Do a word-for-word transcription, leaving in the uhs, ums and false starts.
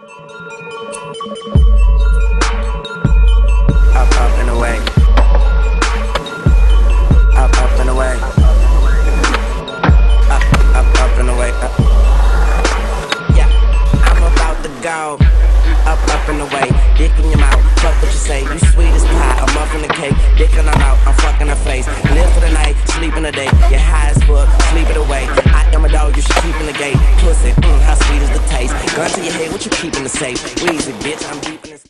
Up, up and away. Up, up and away. Up, up, up and away. Up. Yeah, I'm about to go. Up, up and away. Dick in your mouth. Fuck what you say. You sweet as pie. A muffin and cake. Dick in her mouth. I'm fucking her face. Live for the night. Sleep in the day. You're high as fuck. Sleep it away. I am a dog. You should keep in the gate. Pussy. Mm, how sweet is the taste? Gun to your head. What you keeping the safe? Weezy, bitch. I'm deep in this.